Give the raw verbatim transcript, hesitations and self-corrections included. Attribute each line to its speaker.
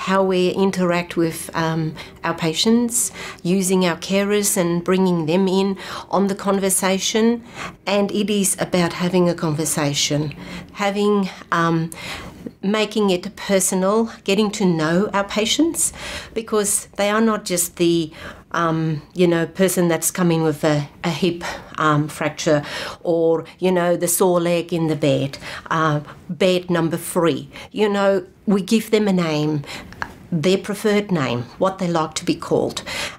Speaker 1: how we interact with um, our patients, using our carers and bringing them in on the conversation. And it is about having a conversation, having um, making it personal, getting to know our patients, because they are not just the um, you know, person that's coming with a, a hip um, fracture, or, you know, the sore leg in the bed, uh, bed number three. You know, we give them a name, their preferred name, what they like to be called.